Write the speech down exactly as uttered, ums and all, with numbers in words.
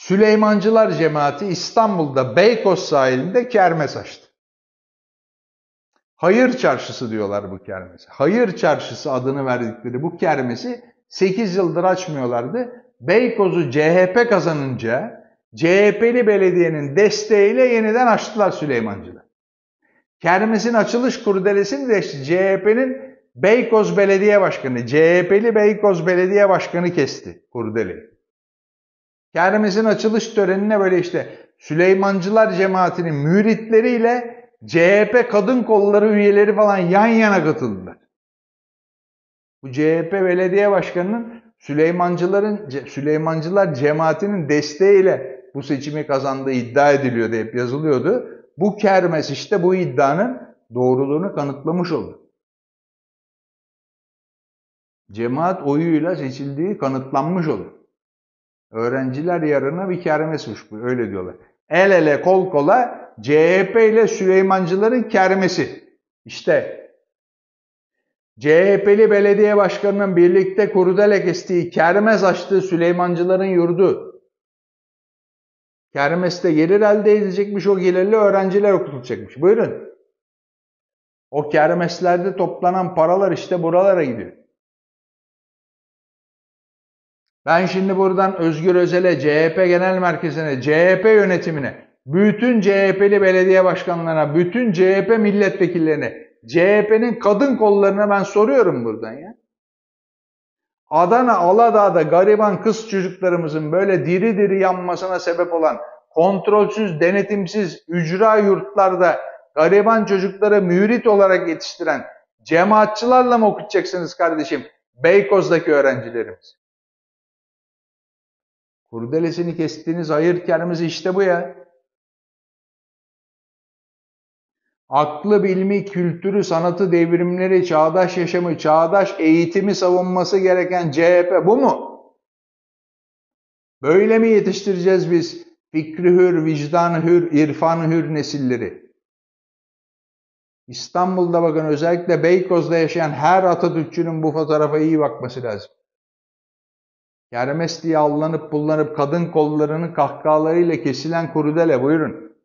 Süleymancılar cemaati İstanbul'da Beykoz sahilinde kermes açtı. Hayır Çarşısı diyorlar bu kermese. Hayır Çarşısı adını verdikleri bu kermesi sekiz yıldır açmıyorlardı. Beykoz'u C H P kazanınca C H P'li belediyenin desteğiyle yeniden açtılar Süleymancılar. Kermesin açılış kurdelesini de işte C H P'nin Beykoz Belediye Başkanı, C H P'li Beykoz Belediye Başkanı kesti kurdeleyi. Kermesin açılış törenine böyle işte Süleymancılar cemaatinin müritleriyle C H P kadın kolları üyeleri falan yan yana katıldılar. Bu C H P belediye başkanının Süleymancıların Süleymancılar cemaatinin desteğiyle bu seçimi kazandığı iddia ediliyordu, hep yazılıyordu. Bu kermes işte bu iddianın doğruluğunu kanıtlamış oldu. Cemaat oyuyla seçildiği kanıtlanmış oldu. Öğrenciler yarına bir kermesmiş bu, öyle diyorlar. El ele kol kola C H P ile Süleymancıların kermesi. İşte C H P'li belediye başkanının birlikte kurdele kestiği, kermes açtığı Süleymancıların yurdu. Kermeste gelir elde edilecekmiş, o gelirli öğrenciler okutulacakmış. Buyurun. O kermeslerde toplanan paralar işte buralara gidiyor. Ben şimdi buradan Özgür Özel'e, C H P Genel Merkezi'ne, C H P yönetimine, bütün C H P'li belediye başkanlarına, bütün C H P milletvekillerine, C H P'nin kadın kollarına ben soruyorum buradan ya. Adana, Aladağ'da gariban kız çocuklarımızın böyle diri diri yanmasına sebep olan kontrolsüz, denetimsiz ücra yurtlarda gariban çocukları mürit olarak yetiştiren cemaatçılarla mı okutacaksınız kardeşim Beykoz'daki öğrencilerimiz? Kurdelesini kestiğiniz hayır kermesi işte bu ya. Aklı, bilmi, kültürü, sanatı, devrimleri, çağdaş yaşamı, çağdaş eğitimi savunması gereken C H P bu mu? Böyle mi yetiştireceğiz biz fikri hür, vicdanı hür, irfanı hür nesilleri? İstanbul'da bakın, özellikle Beykoz'da yaşayan her Atatürkçünün bu fotoğrafa iyi bakması lazım. Kermes diye allanıp bullanıp kadın kollarının kahkahalarıyla kesilen kurdele, buyurun.